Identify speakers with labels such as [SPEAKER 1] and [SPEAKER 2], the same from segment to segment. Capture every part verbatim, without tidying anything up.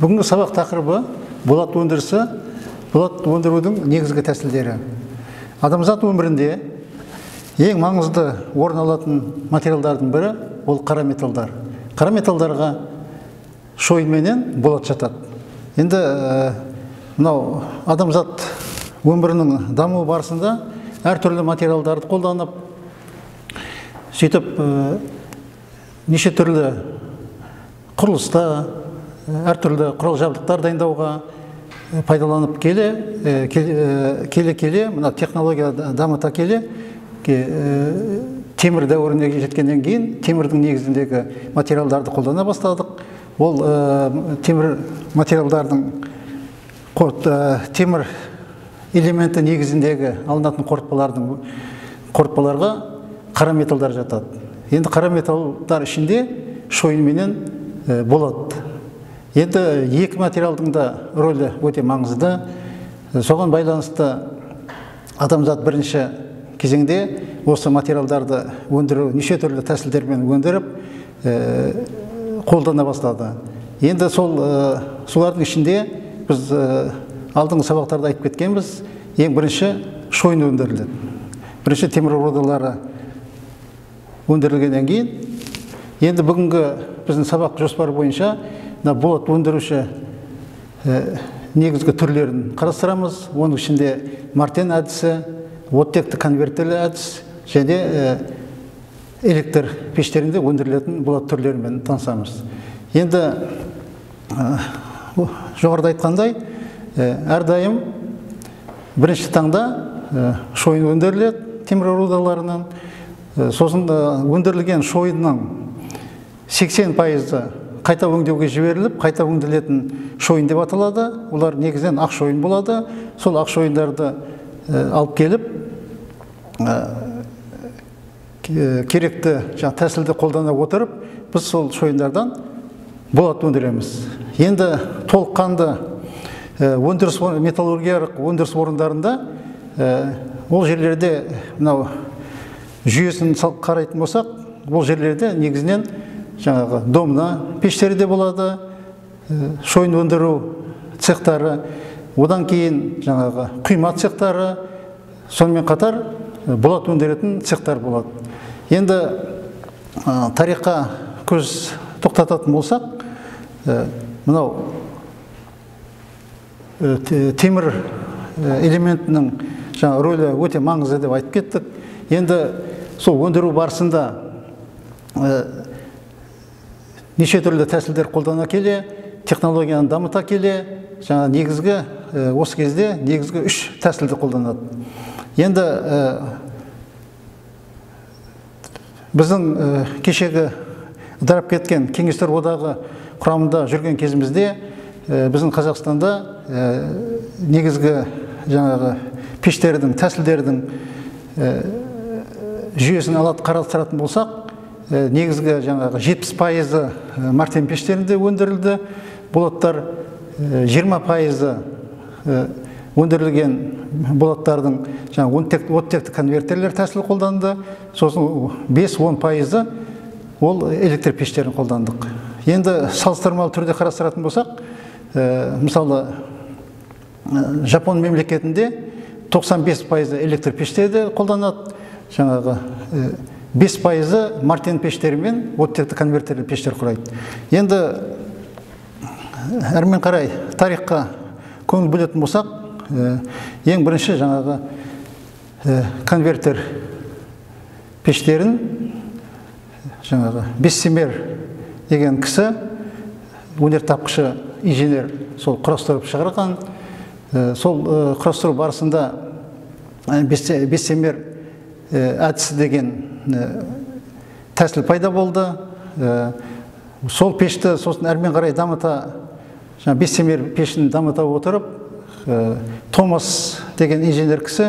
[SPEAKER 1] Бүгінгі сабақ тақырыбы болат өндірісі, болат өндірудің негізгі тәсілдері. Адамзат өмірінде ең маңызды орын алатын материалдардың бірі ол қара металдар. Қара металдарға шойынменен болат жатады. Енді мынау адамзат өмірінің дамуы барысында әртүрлі материалдарды қолданып, сөйтіп неше түрлі құрылыста әртүрлі құрал жабдықтар дайындауға пайдаланып келе, келе-келе, мына технология дамыта келе, темір дәуіріне жеткеннен кейін темірдің негізіндегі материалдарды қолдана бастадық. Ол темір материалдардың темір элементі негізіндегі алынатын қорытпалардың қорытпаларға қара металдар жатады. Енді қара металдар ішінде шойынменен болады. Енді екі материалдың да рөлі өте маңызды. Соған байланысты адамзат бірінші кезеңде осы материалдарды өндіру неше түрлі тәсілдермен өндіріп қолдана бастады. Енді сол солардың ішінде біз алдыңғы сабақтарда айтып кеткенбіз, ең бірінші шойын өндіріледі. Бірінші темір рудалары өндірілгеннен кейін, енді бүгінгі біздің сабақ жоспары бойынша болат өндіруші негізгі түрлерін қарастырамыз. Оның ішінде Мартен әдісі, оттекті конвертерлі әдіс және электр пештерінде өндірілетін болат түрлерімен танысамыз. Енді жоғарыда айтқандай, әрдайым бірінші таңда шойын өндіріледі темір рудаларынан. Сосын өндірілген шойынның сексен пайызы қайта өңдеуге жіберіліп, қайта өңделетін шойын деп аталады. Олар негізінен ақ шойын болады. Сол ақ шойындарды алып келіп, керекті тәсілді қолдана отырып, біз сол шойындардан болат өндіреміз. Енді толыққанды өндіріс металлургиялық өндіріс орындарында ол жерлерде мынау жүйесін қарайтын болсақ, ол жерлерде негізінен жаңағы домна пештері де болады, шойын өндіру цехтары, одан кейін жаңағы құйма цехтары, сонымен қатар болат өндіретін цехтар болады. Енді тарихқа көз тоқтататын болсақ, мынау темір элементінің жаңа рөлі өте маңызды деп айтып кеттік. Енді сол өндіру барысында неше түрлі тәсілдер қолдана келе, технологияны дамыта келе, жаңа негізгі осы кезде негізгі үш тәсілді қолданады. Енді біздің кешегі ыдырап кеткен Кеңестер одағы құрамында жүрген кезімізде біздің Қазақстанда негізгі жаңағы пештердің, тәсілдердің жүйесін алып қарастыратын болсақ, негізгі жаңағы жетпіс пайызы Мартен пештерінде өндірілді. Болаттар жиырма пайызы өндірілген болаттардың жаңағы оттекті конвертерлер тәсілі қолданды. Сосын бес-он пайызы ол электр пештерін қолдандық. Енді салыстырмалы түрде қарастыратын болсақ, мысалы Жапон мемлекетінде тоқсан бес пайызы электр пештерді қолданады, жаңағы бес пайызы Мартен пештері мен оттекті конвертерлі пештер құрайды. Енді әрмен қарай тарихқа көңіл бөлетін болсақ, ең бірінші жаңағы конвертер пештерін жаңағы Бессемер деген кісі, өнертапқышы инженер, сол құрастырып шығарған. Сол құрастыру барысында Бессемер әдісі деген тәсіл пайда болды. Сол пешті сосын әрмен қарай дамыта, Бессемер пешін дамыта отырып, Томас деген инженер кісі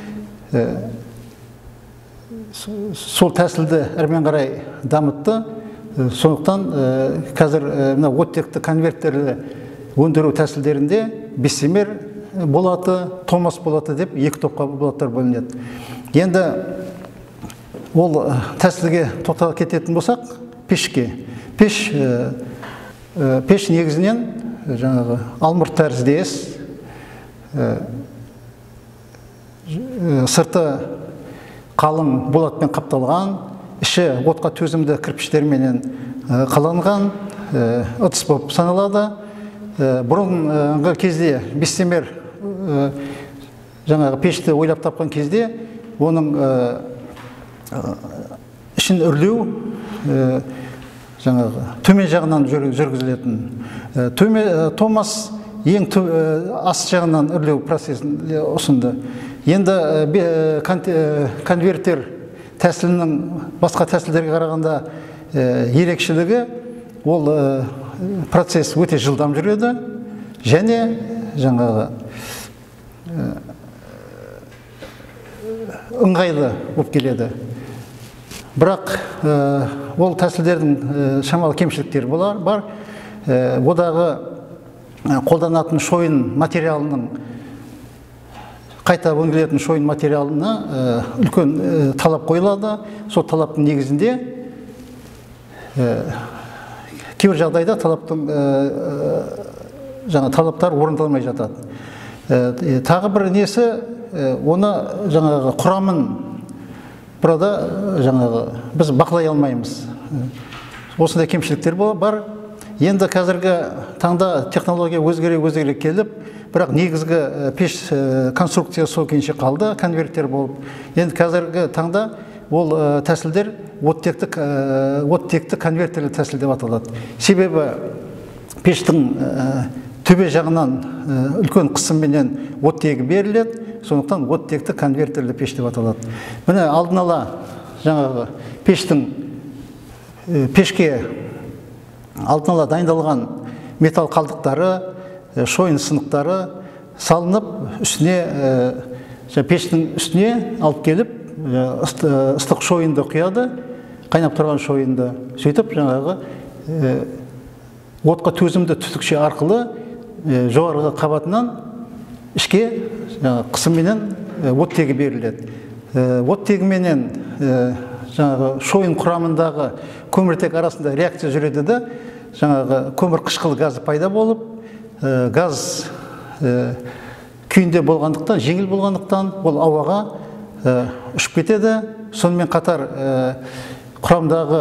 [SPEAKER 1] сол тәсілді әрмен қарай дамытты. Сондықтан қазір оттекті конвертерлі өндіру тәсілдерінде Бессемер болаты, Томас болаты деп екі топқа болаттар бөлінеді. Енді ол тәсілге тоқталып кететін болсақ, пешке. Пеш, пеш негізінен жаңағы алмұрт тәріздес, сырты қалың болатпен қапталған, іші отқа төзімді кірпіштерменен қаланған ыдыс болып саналады. Бұрынғы кезде бестемер жаңағы пешті ойлап тапқан кезде оның ішін үрлеу жаңағы төмен жағынан жүргізілетін. Томас ең ас жағынан үрлеу процесін ұсынды. Енді конвертер тәсілінің басқа тәсілдерге қарағанда ерекшелігі, ол процесс өте жылдам жүреді және жаңағы ыңғайлы болып келеді. Бірақ ол тәсілдердің шамалы кемшіліктері бар. Одағы қолданатын шойын материалының, қайта өңделетін шойын материалына үлкен талап қойылады. Сол талаптың негізінде кейбір жағдайда талаптың жаңа талаптар орындалмай жатады. Тағы бір несі, оны жаңағы құрамын burada жаңағы біз бақылай алмаймыз. Осындай кемшіліктер бар. Енді қазіргі таңда технология өзгере өзгере келіп, бірақ негізгі пеш конструкция сол күйінше қалды, конверттер болып. Енді қазіргі таңда ол тәсілдер оттекті конвертерлі тәсіл деп аталады. Себебі пештің төбе жағынан үлкен қысымменен оттегі беріледі, сондықтан оттекті конвертерлі пеш деп аталады. Міне алдын ала жаңағы пештің пешке алдын ала дайындалған металл қалдықтары, шойын сынықтары салынып, үстіне пештің үстіне алып келіп ыстық шойынды құяды, қайнап тұрған шойынды. Сөйтіп жаңағы отқа төзімді түтікше арқылы жоғарғы қабатынан ішке қысымменен оттегі беріледі. Оттегіменен жаңағы шойын құрамындағы көміртек арасында реакция жүреді де, жаңағы көмір қышқыл газы пайда болып, газ күйінде болғандықтан, жеңіл болғандықтан, ол ауаға ұшып кетеді. Сонымен қатар құрамдағы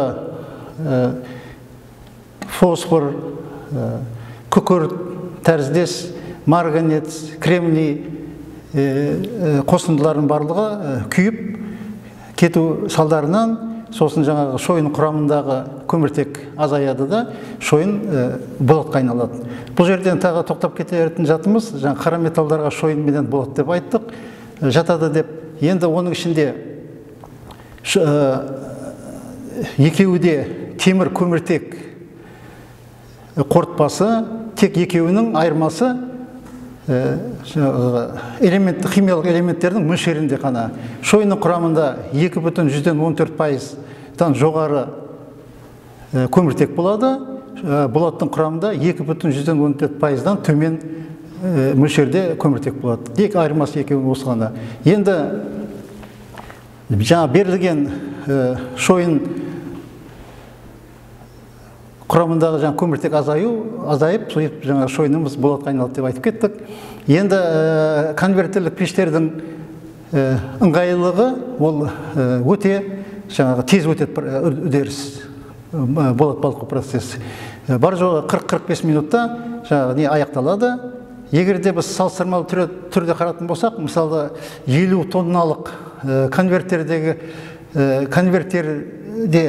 [SPEAKER 1] фосфор, күкірт, тәріздес, марганец, кремний қосындылардың барлығы күйіп кету салдарынан сосын жаңағы шойын құрамындағы көміртек азаяды да, шойын болатқа айналады. Бұл жерден тағы тоқтап кететін жатымыз, жаңа қара металдарға шойын менен болат деп айттық, жатады деп. Енді оның ішінде екеуі темір көміртек қорытпасы, тек екеуінің айырмасы химиялық элементтердің мөлшерінде қана. Шойынның құрамында екі бүтін жүзден он төрт пайыздан жоғары көміртек болады, болаттың құрамында екі бүтін жүзден он төрт пайыздан төмен мөлшерде көміртек болады. Екі айырмасы екеуінің осы ғана. Енді жаңа берілген шойын құрамындағы жаңа көміртек азайып, жаңа шойынымыз болатқа айналды деп айтып кеттік. Енді конвертерлік пештердің ыңғайлылығы ол өте жаңағы тез өтеді үдеріс, болат балқу процесі. Бар жоғы қырық қырық бес минутта жаңағы не аяқталады. Егер де біз салыстырмалы түрде қаратын болсақ, мысалы елу тонналық конверттердегі конверттерде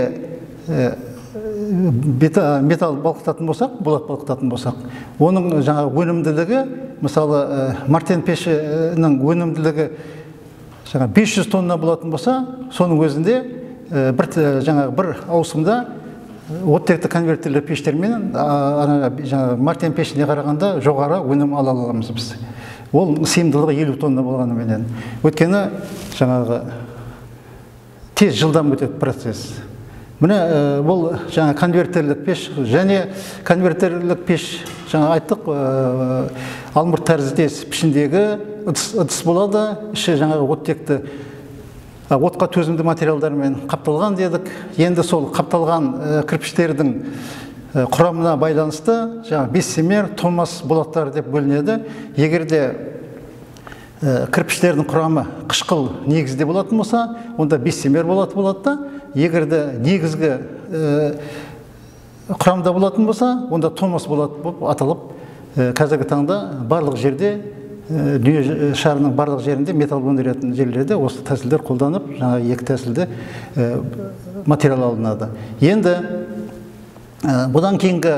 [SPEAKER 1] металл балқытатын болсақ, болат балқытатын болсақ, оның жаңағы өнімділігі, мысалы Мартен пешінің өнімділігі бес жүз тонна болатын болса, соның өзінде жаңағы бір ауысымда оттекті конвертерлі пештермен Мартен пешіне қарағанда жоғары өнім ала аламыз біз. Ол сыйымдылығы елу тонна болғанымен. Өйткені жаңағы тез жылдам өтеді процесс. Міне бұл жаңа конвертерлік пеш және конвертерлік пеш жаңа айттық, алмұрт тәріздес пішіндегі ыдыс болады. Іші жаңағы оттекті отқа төзімді материалдармен қапталған дедік. Енді сол қапталған кірпіштердің құрамына байланысты жаңа бессемер, томас болаттар деп бөлінеді. Егерде кірпіштердің құрамы қышқыл негізде болатын болса, онда бессемер болат болады да. Егерде негізгі құрамда болатын болса, онда томас болат болып аталып, қазіргі таңда барлық жерде, дүние шарының барлық жерінде металл өндіретін жерлерде осы тәсілдер қолданып, жаңа екі тәсілде материал алынады. Енді бұдан кейінгі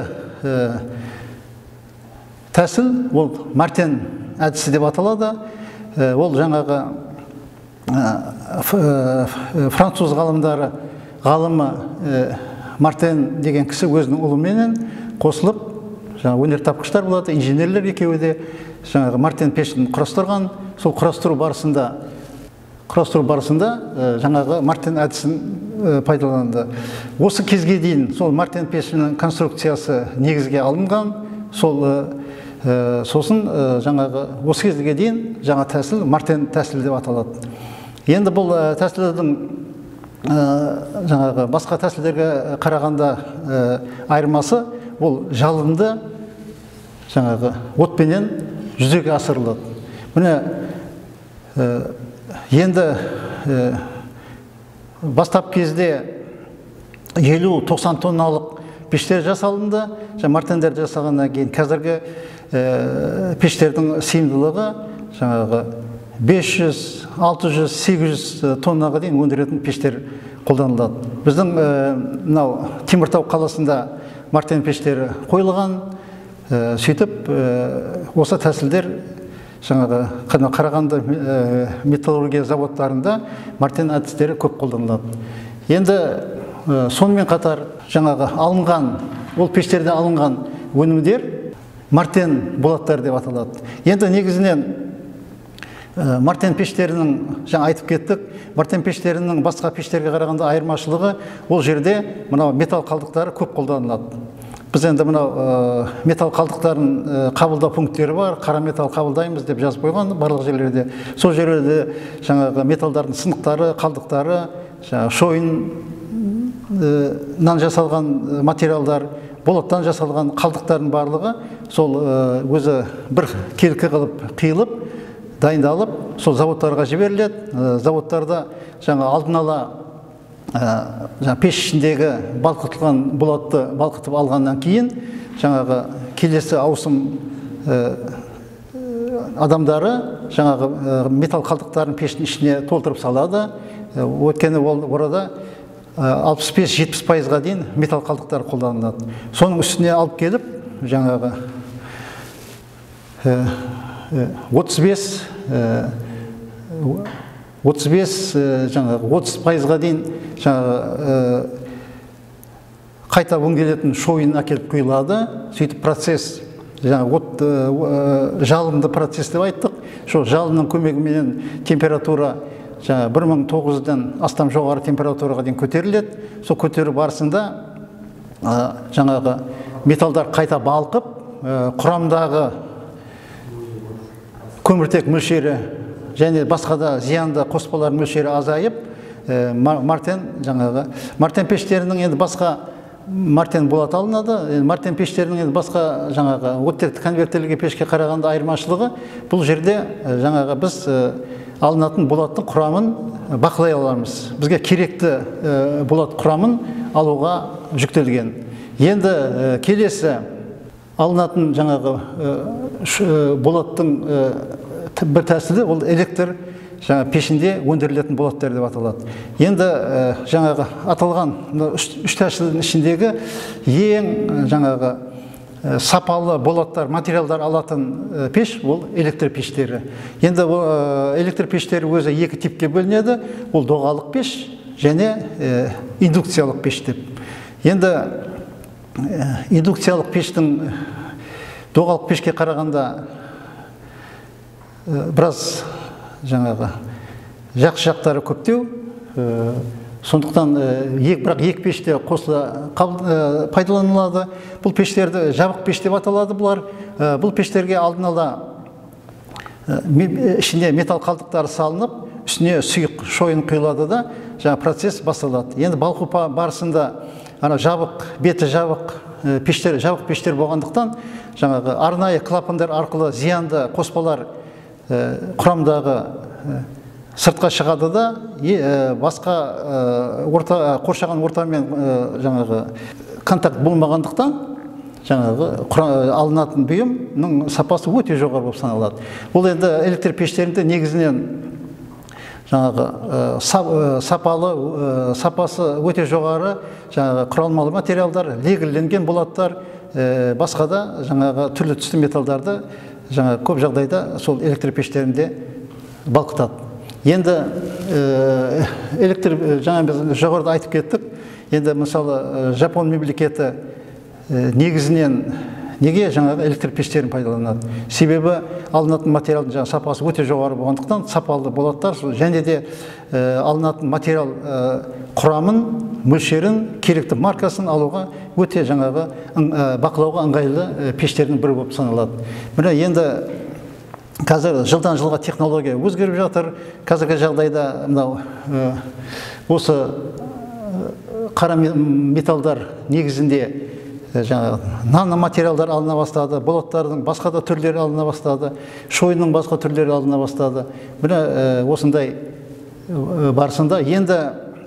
[SPEAKER 1] тәсіл ол Мартен әдісі деп аталады. Ол жаңағы француз ғалымдары ғалымы Мартен деген кісі өзінің ұлыменен қосылып, жаңа өнертапқыштар болады, инженерлер екеуі де жаңағы Мартен пешін құрастырған. Сол құрастыру барысында құрастыру барысында жаңағы Мартен әдісін пайдаланды. Осы кезге дейін сол Мартен пешінің конструкциясы негізге алынған. Сол сосын жаңағы осы кезге дейін жаңа тәсіл Мартен тәсілі деп аталады. Енді бұл тәсілдің жаңағы басқа тәсілдерге қарағанда айырмасы ол жалынды жаңағы отпенен жүзеге асырылады. Міне енді бастап кезде елу тоқсан тонналық пештер жасалынды. Мартендер жасағаннан кейін қазіргі пештердің сыйымдылығы жаңағы бес жүз, алты жүз, сегіз жүз тоннаға дейін өндіретін пештер қолданылады. Біздің мынау Теміртау қаласында Мартен пештері қойылған. Сөйтіп осы тәсілдер жаңағы Қарағанды металлургия заводтарында Мартен әдістері көп қолданылады. Енді сонымен қатар жаңағы алынған, ол пештерде алынған өнімдер Мартен болаттар деп аталады. Енді негізінен Мартен пештерінің, жаңа айтып кеттік, Мартен пештерінің басқа пештерге қарағанда айырмашылығы ол жерде мынау металл қалдықтары көп қолданылады. Біз енді мынау металл қалдықтарын қабылдау пункттері бар, қара металл қабылдаймыз деп жазып қойған барлық жерлерде. Сол жерлерде жаңағы металлдардың сынықтары, қалдықтары, шойыннан жасалған материалдар, болаттан жасалған қалдықтардың барлығы сол өзі бір келкі қылып қиылып, дайындалып, сол заводтарға жіберіледі. Заводтарда жаңа алдын ала пеш ішіндегі балқытылған болатты балқытып алғаннан кейін жаңағы келесі ауысым адамдары жаңағы металл қалдықтарын пештің ішіне толтырып салады. Өйткені ол орада алпыс бес жетпіс пайызға дейін металл қалдықтар қолданылады. Соның үстіне алып келіп жаңағы отыз бес отыз бес жаңағы отыз пайызға дейін жаңағы қайта өңделетін шойын әкеліп құйылады. Сөйтіп процесс жаңағы жалынды процесс деп айттық. Сол жалынның көмегімен температура жаңа бір мың тоғыз жүзден астам жоғары температураға дейін көтеріледі. Сол көтеру барысында жаңағы металдар қайта балқып, құрамдағы көміртек мөлшері және басқа да зиянды қоспалар мөлшері азайып, Мартен жаңағы Мартен пештерінің енді басқа Мартен болат алынады. Мартен пештерінің енді басқа жаңағы оттекті конвертерлерге пешке қарағанда айырмашылығы бұл жерде жаңағы біз алынатын болаттың құрамын бақылай аламыз. Бізге керекті болат құрамын алуға жүктелген. Енді келесі алынатын жаңағы болаттың бір тәсілі ол электр пешінде өндірілетін болаттар деп аталады. Енді жаңағы аталған үш тәсілдің ішіндегі ең жаңағы сапалы болаттар, материалдар алатын пеш ол электр пештері. Енді электр пештері өзі екі типке бөлінеді. Ол доғалық пеш және индукциялық пеш деп. Енді индукциялық пештің доғалық пешке қарағанда біраз жаңағы жақсы жақтары көптеу. Сондықтан бірақ екі пеште қосыла пайдаланылады. Бұл пештерді жабық пеш деп аталады бұлар. Бұл пештерге алдын ала ішіне металл қалдықтары салынып, үстіне сұйық шойын құйылады да, жаңа процесс басталады. Енді балқу барысында ана жабық, беті жабық пештер, жабық пештер болғандықтан, жаңағы арнайы клапандар арқылы зиянды қоспалар құрамдағы сыртқа шығады да, басқа орта, қоршаған ортамен жаңағы контакт болмағандықтан, жаңағы алынатын бұйымның сапасы өте жоғары болып саналады. Бұл енді электр пештерінде негізінен жаңағы сапалы, сапасы өте жоғары, жаңағы құралмалы материалдар, легіленген болаттар, басқа да жаңағы түрлі түсті металдарды жаңағы көп жағдайда сол электр пештерінде балқытады. Енді электр, жаңа біз жоғарыда айтып кеттік, енді мысалы Жапон мемлекеті негізінен неге жаңағы электр пештерін пайдаланады? Себебі алынатын материалдың жаңа сапасы өте жоғары болғандықтан, сапалы болаттар және де алынатын материал құрамын, мөлшерін, керекті маркасын алуға өте жаңағы бақылауға ыңғайлы пештердің бірі болып саналады. Міне енді қазір жылдан жылға технология өзгеріп жатыр. Қазіргі жағдайда мынау осы қара металдар негізінде жаңағы наноматериалдар алына бастады, болаттардың басқа да түрлері алына бастады, шойынның басқа түрлері алына бастады. Міне осындай барысында енді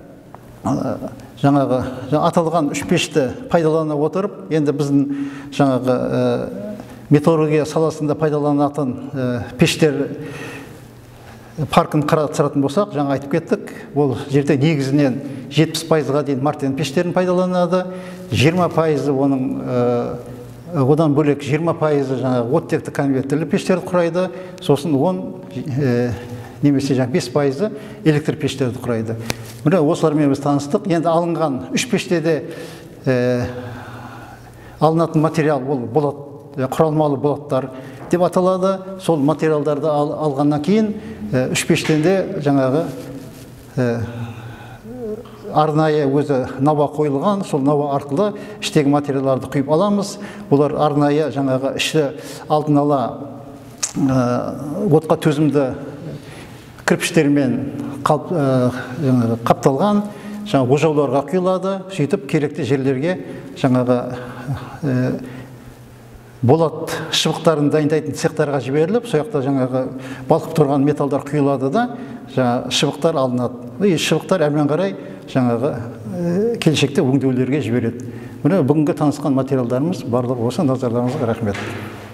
[SPEAKER 1] жаңағы аталған үш пешті пайдалана отырып, енді біздің жаңағы металлургия саласында пайдаланатын пештер паркін қарастыратын болсақ, жаңа айтып кеттік, ол жерде негізінен жетпіс пайызға дейін Мартен пештерін пайдаланады, жиырма пайызы оның одан бөлек жиырма пайызы жаңағы оттекті конвертерлі пештерді құрайды, сосын он немесе жаңағы бес пайызы электр пештерді құрайды. Міне осылармен біз таныстық. Енді алынған үш пеште де алынатын материал ол болат, құралмалы болаттар деп аталады. Сол материалдарды алғаннан кейін үш пештен де жаңағы арнайы өзі науа қойылған, сол науа арқылы іштегі материалдарды құйып аламыз. Олар арнайы жаңағы іші алдын ала отқа төзімді кірпіштермен қапталған жаңағы ожауларға құйылады. Сөйтіп керекті жерлерге жаңағы болат шыбықтарын дайындайтын цехтарға жіберіліп, сол жақта жаңағы балқып тұрған металдар құйылады да, жаңағы шыбықтар алынады. И шыбықтар әрмен қарай жаңағы келешекте өңдеулерге жібереді. Міне бүгінгі танысқан материалдарымыз барлығы осы. Назарларыңызға рахмет.